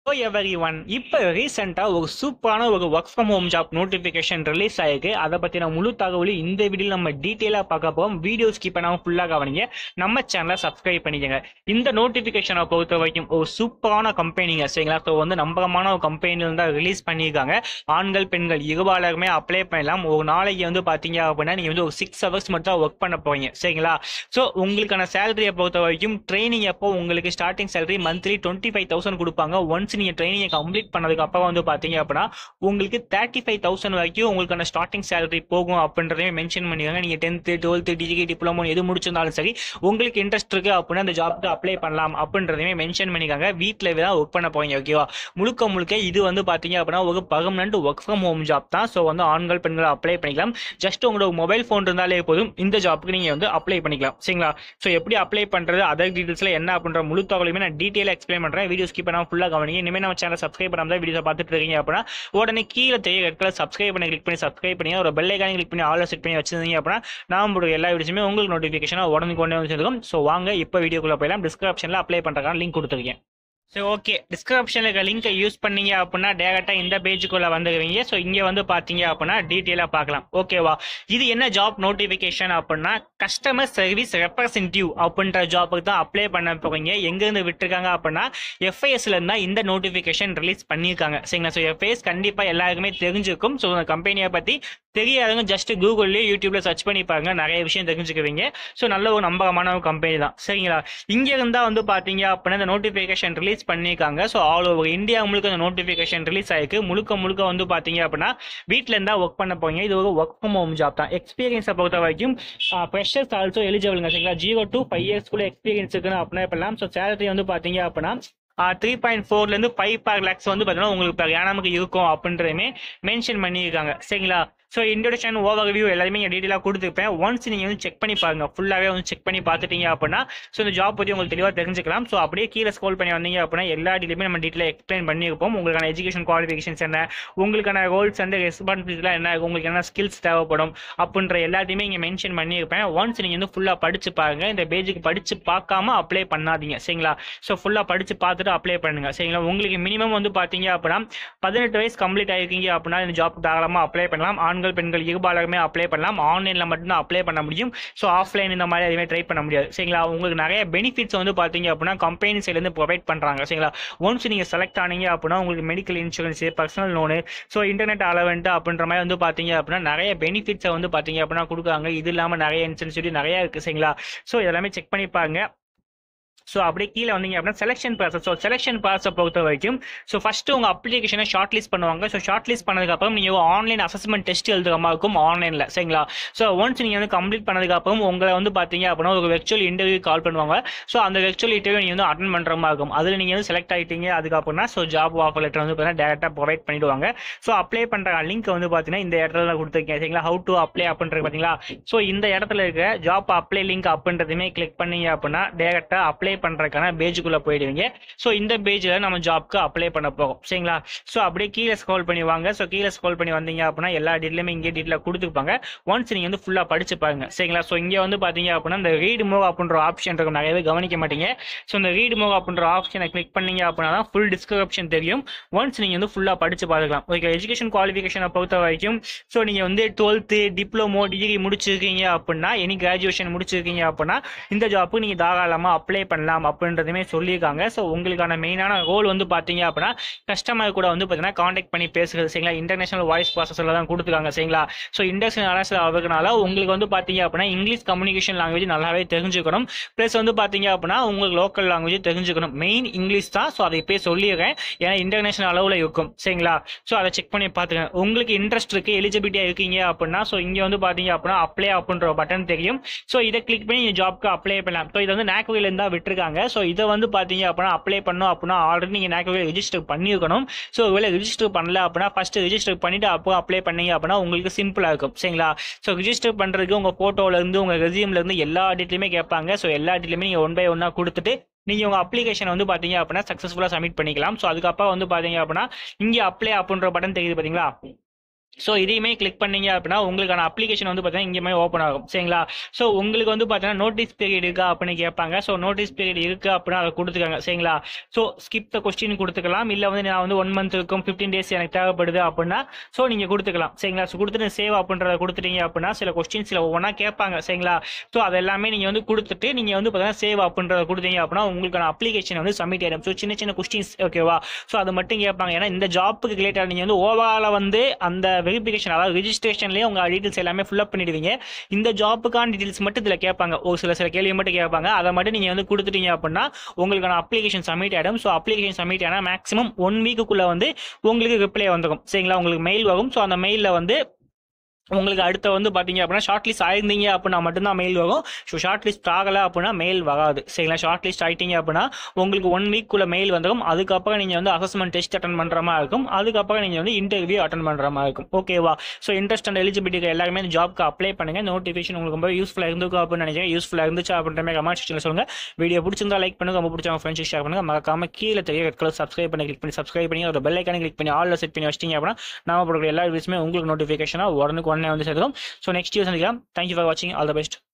Everyone இப்போ ரீசெண்டாக ஒரு சூப்பரான ஒரு work from home job notification release ஆயிருக்கு. அதை பற்றின முழு தகவலும் இந்த வீடியோவில் நம்ம டீட்டெயிலாக பார்க்க போகிறோம். வீடியோ ஸ்கிப் பண்ணாமல் ஃபுல்லாக கவனிங்க. நம்ம சேனலை சப்ஸ்கிரைப் பண்ணிக்கங்க. இந்த நோட்டிஃபிகேஷனை பொறுத்த வரைக்கும் ஒரு சூப்பரான கம்பெனிங்க சரிங்களா. ஸோ நம்பகமான ஒரு கம்பெனியில் தான் ரிலீஸ் பண்ணியிருக்காங்க. ஆண்கள் பெண்கள் இருபாலருமே அப்ளை பண்ணலாம். ஒரு நாளைக்கு பார்த்தீங்க அப்படின்னா நீங்கள் ஒரு 6 hours மட்டும் தான் ஒர்க் பண்ண போறீங்க சரிங்களா. ஸோ உங்களுக்கான சேலரியை பொறுத்த வரைக்கும் ட்ரைனிங் அப்போ உங்களுக்கு ஸ்டார்டிங் சேலரி மந்த்லி 25,000 கொடுப்பாங்க. ஒன்ஸ் நீங்க ட்ரைனிங் கம்ப்ளீட் பண்ணதுக்கு அப்புறம் பாத்தீங்க அப்படின்னா உங்களுக்கு 35,000 வரைக்கும் உங்களுக்கான ஸ்டார்டிங் சேலரி போகும் அப்படின்றதையும் மென்ஷன் பண்ணிருக்காங்க. நீங்க 10th 12th டிகிரி டிப்ளமோ எது முடிச்சிருந்தாலும் சரி உங்களுக்கு இன்ட்ரெஸ்ட் இருக்கு அப்படின்னா அந்த ஜாப்க்கு அப்ளை பண்ணலாம் அப்படின்றதையுமே மென்ஷன் பண்ணிருக்காங்க. வீட்டில் தான் ஒர்க் பண்ண போறீங்க ஓகேவா. முழுக்க இது பாத்தீங்க அப்படின்னா ஒரு permanent work from home job தான். ஸோ ஆண்கள் பெண்கள் அப்ளை பண்ணிக்கலாம். ஜஸ்ட் உங்களோட மொபைல் போன் இருந்தாலே போதும் இந்த ஜாப்க்கு நீங்க அப்ளை பண்ணிக்கலாம் சரிங்களா. ஸோ எப்படி அப்ளை பண்றது அதர் டீடைல்ஸ்ல என்ன அப்படின்ற முழு தகவலுமே நான் டீடைலா எக்ஸ்பிளைன் பண்றேன். வீடியோ ஸ்கிப் பண்ணாம ஃபுல்லா கவனிங்க. இனிமே நம்ம சேனல் சப்ஸ்கிரைப் பண்ணாம வீடியோ பார்த்துட்டு இருக்கீங்க அப்படின்னா உடனே கீழே தெரிய ரெட் கலர் சப்ஸ்கிரைப் பண்ணி கிளிக் பண்ணி சப்ஸ்கிரைப் பண்ணி ஒரு பெல் ஐகானை கிளிக் பண்ணி ஆல் செட் பண்ணி வச்சிருந்தீங்க அப்படின்னா நான் போடுற எல்லா வீடியோஸுமே உங்களுக்கு நோட்டிஃபிகேஷனாக உடனே கொண்டு வந்து சேர்க்கும். ஸோ வாங்க இப்போ வீடியோக்குள்ள போயிடலாம். டிஸ்கிரிப்ஷனில் அப்ளை பண்ணுறதுக்கான லிங்க் கொடுத்துருக்கேன். ஸோ ஓகே, டிஸ்கிரிப்ஷனில் இருக்க லிங்கை யூஸ் பண்ணீங்க அப்படின்னா டேரெக்டாக இந்த பேஜுக்குள்ளே வந்துடுவீங்க. ஸோ இங்கே பார்த்தீங்க அப்படின்னா டீட்டெயிலாக பார்க்கலாம் ஓகேவா. இது என்ன ஜாப் நோட்டிஃபிகேஷன் அப்படின்னா கஸ்டமர் சர்வீஸ் ரெப்ரசன்டேட்டிவ் அப்படின்ற ஜாப்புக்கு தான் அப்ளை பண்ண போகிறீங்க. எங்கேருந்து விட்டுருக்காங்க அப்படின்னா எஃப்ஐஎஸ்லேருந்து தான் இந்த நோட்டிஃபிகேஷன் ரிலீஸ் பண்ணியிருக்காங்க சரிங்களா. ஸோ எஃப்ஐஎஸ் கண்டிப்பாக எல்லாருக்குமே தெரிஞ்சிருக்கும். ஸோ அந்த கம்பெனியை பற்றி தெரியாதவங்க ஜஸ்ட் கூகுள்லேயே யூடியூப்ல சர்ச் பண்ணி பாருங்க, நிறைய விஷயம் தெரிஞ்சுக்குவீங்க. ஸோ நல்ல ஒரு நம்பகமான ஒரு கம்பெனி தான் சரிங்களா. இங்கே இருந்தால் பார்த்தீங்க அப்படின்னா இந்த நோட்டிஃபிகேஷன் ரிலீஸ் பண்ணியிருக்காங்க. ஸோ ஆல் ஓவர் இந்தியா முழுக்க அந்த நோட்டிஃபிகேஷன் ரிலீஸ் ஆயிருக்கு. முழுக்க பார்த்தீங்க அப்படின்னா வீட்டில் இருந்தால் ஒர்க் பண்ண போறீங்க. இது ஒரு ஒர்க் ஃப்ரம் ஹோம் ஜாப் தான். எக்ஸ்பீரியன்ஸை பொறுத்த வரைக்கும் ஃப்ரெஷர்ஸ் ஆல்சோ எலிஜிபிள்ங்க சரிங்களா. 0 to 5 years எக்ஸ்பீரியன்ஸ் இருக்குன்னு அப்ளை பண்ணலாம். ஸோ சேலரி பார்த்தீங்க அப்படின்னா 3.4 5 lakhs பார்த்தீங்கன்னா உங்களுக்கு நமக்கு இருக்கும் அப்படின்றதுமே மென்ஷன் பண்ணியிருக்காங்க சரிங்களா. ஸோ இன்ட்ரோடக்ஷன் ஓவர்வியூ எல்லாமே டீட்டெயிலாக கொடுத்துருப்பேன். ஒன்ஸ் நீங்கள் செக் பண்ணி பாருங்க, ஃபுல்லாகவே செக் பண்ணி பார்த்துட்டீங்க அப்படின்னா ஸோ இந்த ஜாப் பற்றி உங்களுக்கு தெளிவாக தெரிஞ்சுக்கலாம். ஸோ அப்படியே கீழே ஸ்க்ரோல் பண்ணி வந்தீங்க அப்படின்னா எல்லா டீட்டெயிலுமே நம்ம டீட்டெயிலாக எக்ஸ்பிளைன் பண்ணியிருப்போம். உங்களுக்கான எஜுகேஷன் குவாலிஃபிகேஷன்ஸ் என்ன, உங்களுக்கான ரோல்ஸ் அண்ட் ரெஸ்பான்சிபிலிட்டிலாம் என்ன, உங்களுக்கு என்ன ஸ்கில்ஸ் தேவைப்படும் அப்படின்ற எல்லாத்தையுமே இங்கே மென்ஷன் பண்ணியிருப்பேன். ஒன்ஸ் நீங்கள் ஃபுல்லாக படிச்சு பாருங்க. இந்த பேஜுக்கு படிச்சு பார்க்காம அப்ளை பண்ணாதீங்க சரிங்களா. ஸோ ஃபுல்லாக படிச்சு பார்த்துட்டு அப்ளை பண்ணுங்க சரிங்களா. உங்களுக்கு மினிமம் பார்த்தீங்க அப்படின்னா 18 வயசு கம்ப்ளீட் ஆகிருக்கீங்க அப்படின்னா இந்த ஜாப் தாராளமாக அப்ளை பண்ணலாம். ஆண்கள் பெண்கள் இருபாலருமே அப்ளை பண்ணலாம். ஆன்லைன்ல மட்டும்தான் அப்ளை பண்ண முடியும். ஸோ ஆஃப்லைன் இந்த மாதிரி எதுவுமே ட்ரை பண்ண முடியாது சரிங்களா. உங்களுக்கு நிறைய பெனிஃபிட்ஸ் பார்த்தீங்க அப்படின்னா கம்பெனி சைட்லேருந்து ப்ரொவைட் பண்ணுறாங்க சரிங்களா. ஒன்ஸ் நீங்கள் செலக்ட் ஆனீங்க அப்படின்னா உங்களுக்கு medical insurance, personal loan, so internet allowance அப்படின்ற மாதிரி பார்த்தீங்க அப்படின்னா நிறைய பெனிஃபிட்ஸை பார்த்தீங்க அப்படின்னா கொடுக்குறாங்க. இது இல்லாமல் நிறைய இன்சென்சிவ் நிறைய இருக்குது சரிங்களா. ஸோ இதெல்லாமே செக் பண்ணி பாருங்க. ஸோ அப்படியே கீழே வந்தீங்க அப்படின்னா செலெக்ஷன் ப்ராசஸ். ஸோ செலெக்ஷன் ப்ராசஸை பொறுத்த வரைக்கும் ஸோ ஃபஸ்ட்டு உங்கள் அப்ளிகேஷனை ஷார்ட் லிஸ்ட் பண்ணுவாங்க. ஸோ ஷார்ட் லிஸ்ட் பண்ணதுக்கப்புறம் நீங்கள் ஆன்லைன் அசஸ்மெண்ட் டெஸ்ட் எழுதுகிற மாதிரி இருக்கும் ஆன்லைனில் சரிங்களா. ஸோ ஒன்ஸ் நீங்கள் கம்ப்ளீட் பண்ணதுக்கப்புறம் உங்களை பார்த்தீங்க அப்படின்னா ஒரு வெர்ச்சுவல் இன்டர்வியூ கால் பண்ணுவாங்க. ஸோ அந்த வெர்ச்சுவல் இன்டர்வியூ நீங்கள் அட்டன் பண்ணுற மாதிரி இருக்கும். அதில் நீங்கள் செலக்ட் ஆகிட்டீங்க அதுக்கப்புறம் ஸோ ஜாப் ஆஃபர் லெட்டர் பார்த்தீங்கன்னா டேரெக்டாக ப்ரொவைட் பண்ணிவிடுவாங்க. ஸோ அப்ளை பண்ணுற லிங்க் பார்த்தீங்கன்னா இந்த இடத்துல கொடுத்துருக்கேன் சரிங்களா. ஹவு டு அப்ளை அப்படின்றது பார்த்தீங்களா. ஸோ இந்த இடத்துல இருக்க ஜாப் அப்ளை லிங்க் அப்படின்றதுமே கிளிக் பண்ணீங்க அப்படின்னா டேரெக்டாக அப்ளை பண்ணுறதுக்கான பேஜ் குள்ள போயிடுவீங்க. சோ இந்த பேஜ்ல நம்ம ஜாப்க்கு அப்ளை பண்ண போறோம் சரிங்களா. சோ அப்படியே கீழே ஸ்க்ரோல் பண்ணி வாங்க. சோ கீழே ஸ்க்ரோல் பண்ணி வந்தீங்க அப்படின்னா எல்லா டீடைலுமே இங்கே டீடைலா கொடுத்துருப்பாங்க. ஒன்ஸ் நீங்க ஃபுல்லா படிச்சு பாருங்க சரிங்களா. சோ இங்க பாத்தீங்க அப்படின்னா இந்த ரீட் மூவ் அப்படின்ற ஆப்ஷன் இருக்கும், நிறையவே கவனிக்க மாட்டீங்க. சோ இந்த ரீட் மூவ் அப்படின்ற ஆப்ஷனை கிளிக் பண்ணீங்க அப்படின்னா தான் ஃபுல் டிஸ்கிரிப்ஷன் தெரியும். ஒன்ஸ் நீங்க ஃபுல்லா படிச்சு பார்த்துக்கலாம் ஓகே. எஜுகேஷன் குவாலிஃபிகேஷனை பொறுத்த வரைக்கும் சோ நீங்க 12th டிப்ளமோ டிகிரி முடிச்சிருக்கீங்க அப்படின்னா எனி கிராஜுவேஷன் முடிச்சிருக்கீங்க அப்படின்னா இந்த ஜாப்புக்கு நீங்க தாராளமா அப்ளை பண்ணலாம் அப்படின்றதுமே சொல்லியிருக்காங்க. ஸோ உங்களுக்கான மெயினான ரோல் பார்த்தீங்க அப்படின்னா கஸ்டமர் கூட பார்த்தீங்கன்னா கான்டாக்ட் பண்ணி பேசுகிறது சரிங்களா. இன்டர்நேஷனல் வாய்ஸ் ப்ராசஸில் தான் கொடுத்துருக்காங்க சரிங்களா. ஸோ இன்டர்நேஷனல் ஆகிறதுனால உங்களுக்கு பார்த்தீங்க அப்படின்னா இங்கிலீஷ் கம்யூனிகேஷன் லாங்குவேஜ் நல்லாவே தெரிஞ்சுக்கணும். ப்ளஸ் பார்த்தீங்க அப்படின்னா உங்களுக்கு லோக்கல் லாங்குவேஜ் தெரிஞ்சுக்கணும். மெயின் இங்கிலீஷ் தான். ஸோ அதை இப்போ சொல்லிடுறேன் ஏன்னா இன்டர்நேஷனல் அளவில் இருக்கும் சரிங்களா. ஸோ அதை செக் பண்ணி பார்த்துக்கங்க. உங்களுக்கு இன்ட்ரெஸ்ட் இருக்கு, எலிஜிபிலிட்டியாக இருக்கீங்க அப்படின்னா ஸோ இங்கே பார்த்தீங்க அப்படின்னா அப்ளை அப்படின்ற பட்டன் தெரியும். ஸோ இதை கிளிக் பண்ணி ஜாப்க்கு அப்ளை பண்ணலாம். ஸோ இதை நாக்விலேருந்து தான் விட்டுருக்காங்க. ஸோ இதை பார்த்தீங்க அப்படின்னா அப்ளை பண்ணணும் அப்படின்னா ஆல்ரெடி நீங்கள் நாக்வில ரெஜிஸ்டர் பண்ணியிருக்கணும். ஸோ ஒருவேளை ரெஜிஸ்டர் பண்ணல அப்படின்னா ஃபர்ஸ்ட் ரெஜிஸ்டர் பண்ணிட்டு அப்போ அப்ளை பண்ணீங்க அப்படின்னா உங்களுக்கு சிம்பிளாக இருக்கும் சரிங்களா. ஸோ ரெஜிஸ்டர் பண்ணுறதுக்கு உங்கள் ஃபோட்டோலேருந்து உங்கள் ரெசியூம்லேருந்து எல்லா டீட்டெயிலுமே கேட்பாங்க. ஸோ எல்லா டீட்டெயிலுமே நீங்கள் 1 by 1 கொடுத்துட்டு நீங்கள் உங்கள் அப்ளிகேஷன் பார்த்தீங்க அப்படின்னா சக்ஸஸ்ஃபுல்லாக சப்மிட் பண்ணிக்கலாம். ஸோ அதுக்கப்புறம் பார்த்தீங்க அப்படின்னா இங்கே அப்ளை அப்படின்ற பட்டன் தெரியுது பார்த்தீங்களா. ஸோ இதையுமே கிளிக் பண்ணீங்க அப்படின்னா உங்களுக்கான அப்ளிகேஷன் வந்து பார்த்தீங்கன்னா இங்கேயுமே ஓப்பன் ஆகும் சரிங்களா. ஸோ உங்களுக்கு வந்து பார்த்தீங்கன்னா நோட்டீஸ் பீரியட் இருக்கா அப்படின்னு கேட்பாங்க. ஸோ நோட்டீஸ் பீரியட் இருக்கு அப்படின்னா அதை கொடுத்துக்காங்க சரிங்களா. ஸோ ஸ்கிப் த கொஸ்டின் கொடுத்துக்கலாம். இல்லை வந்து நான் வந்து 1 மந்த் இருக்கும் 15 டேஸ் எனக்கு தேவைப்படுது அப்படின்னா ஸோ நீங்கள் கொடுத்துக்கலாம் சரிங்களா. ஸோ கொடுத்துட்டு சேவ் அப்படின்றத கொடுத்துட்டீங்க அப்படின்னா சில கொஸ்டின்ஸ் ஒவ்வொன்றா கேட்பாங்க சரிங்களா. ஸோ அது எல்லாமே நீங்கள் வந்து கொடுத்துட்டு நீங்கள் வந்து பார்த்தீங்கன்னா சேவ் அப்படின்றத கொடுத்தீங்க அப்படின்னா உங்களுக்கான அப்ளிகேஷன் வந்து சப்மிட் ஆயிடும். ஸோ சின்ன சின்ன கொஸ்டின்ஸ் ஓகேவா. ஸோ அது மட்டும் கேட்பாங்க. ஏன்னா இந்த ஜாப்புக்கு ரிலேட்டட் நீங்கள் வந்து ஓவரால வந்து அந்த வெரிஃபிகேஷன் அதாவது ரெஜிஸ்ட்ரேஷன்லேயே உங்க டீடைல்ஸ் எல்லாமே ஃபில்அப் பண்ணிடுவீங்க. இந்த ஜாப்புக்கான டீடைல்ஸ் மட்டும் இதில் கேட்பாங்க. ஒரு சில கேள்வி மட்டும் கேட்பாங்க. அதை மட்டும் நீங்கள் வந்து கொடுத்துட்டீங்க அப்படின்னா உங்களுக்கான அப்ளிகேஷன் சப்மிட் ஆகிடும். ஸோ அப்ளிகேஷன் சப்மிட் ஆனால் மேக்ஸிமம் 1 வீக்குக்குள்ளே வந்து உங்களுக்கு ரிப்ளை வந்துடும் சரிங்களா. உங்களுக்கு மெயில் வரும். ஸோ அந்த மெயிலில் வந்து உங்களுக்கு அடுத்த வந்து பார்த்தீங்க அப்படின்னா ஷார்ட் லிஸ்ட் ஆயிருந்தீங்க அப்படின்னா மட்டும்தான் மெயில் வரும். ஸோ ஷார்ட் லிஸ்ட் ஆகலை அப்படின்னா மெயில் வராது சரிங்களா. ஷார்ட் லிஸ்ட் ஆகிட்டீங்க அப்படின்னா உங்களுக்கு 1 வீக்குள்ள மெயில் வந்துடும். அதுக்கப்புறம் நீங்கள் வந்து அசஸ்மெண்ட் டெஸ்ட் அட்டன் பண்ணுற மாதிரி இருக்கும். அதுக்கப்புறம் நீங்கள் வந்து இன்டர்வியூ அட்டன் பண்ணுற மாதிரி இருக்கும் ஓகேவா. ஸோ இன்ட்ரெஸ்ட் அண்ட் எலிஜிபிலிட்டி எல்லாருமே இந்த ஜாப்க்கு அப்ளை பண்ணுங்க. நோட்டிஃபிகேஷன் உங்களுக்கு ரொம்ப யூஸ்ஃபுல்லாக இருந்துக்கும் அப்படின்னு நினைக்கிறேன். யூஸ்ஃபுல்லாக இருந்துச்சு அப்படின்ற மாதிரி கமெண்ட் செக்ஷனில் சொல்லுங்கள். வீடியோ பிடிச்சிருந்தா லைக் பண்ணுங்க. ரொம்ப பிடிச்சவங்க ஃப்ரெண்ட்ஸ் ஷேர் பண்ணுங்க. மறக்காம கீழே தெரிய ரெட் கலர் சப்ஸ்கிரைப் பண்ணி சப்ஸ்கிரைப் பண்ணி ஒரு பெல் ஐக்கானை கிளிக் பண்ணி ஆல்ல செட் பண்ணி வச்சிட்டீங்க அப்படின்னா நாம போடுற எல்லா வீடியோஸுமே உங்களுக்கு நோட்டிஃபிகேஷனாக உடனே வந்து சேர்த்துடும். So next year, thank you for watching. All the best.